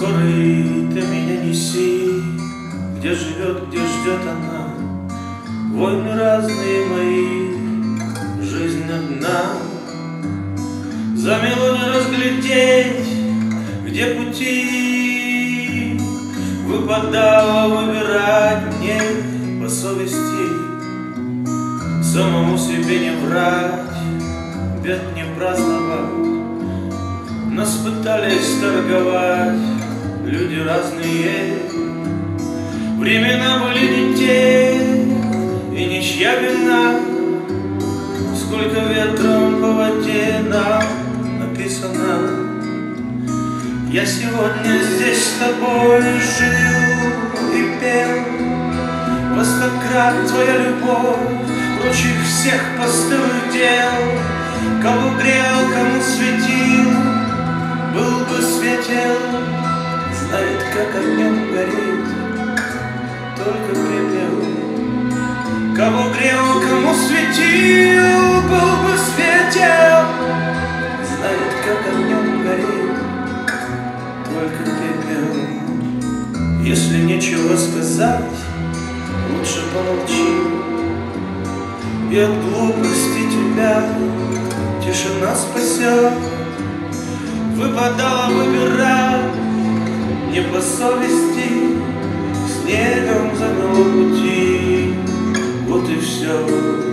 Скорый ты меня неси, где живет, где ждет она. Войны разные мои, жизнь одна. Замело не разглядеть, где пути. Выпадало выбирать мне по совести, самому себе не врать, бед не праздновать. Нас пытались торговать люди разные, времена были не те, и ничья вина. Сколько ветром по воде нам написано. Я сегодня здесь с тобой жил и пел. Во 100 крат твоя любовь прочих всех постылых дел. Кого грел, кому светил, был бы светел. Знает, как огнем горит только пепел. Кого грел, кому светил, был бы светел. Знает, как огнем горит только пепел. Если нечего сказать, лучше помолчи. И от глупости тебя тишина спасет. Выпадало выбирать не по совести, снегом замело пути. Вот и все.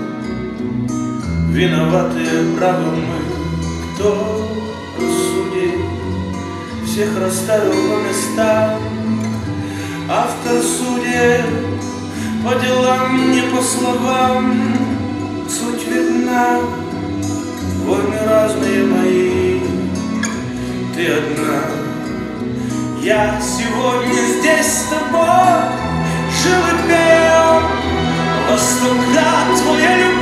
Виноватые правы мы, кто рассудит. Всех расставил по местам. Автор судеб по делам, не по словам. Суть видна. Войны разные мои, ты одна. Я сегодня здесь с тобой жил и пел. Во 100 крат твоя любовь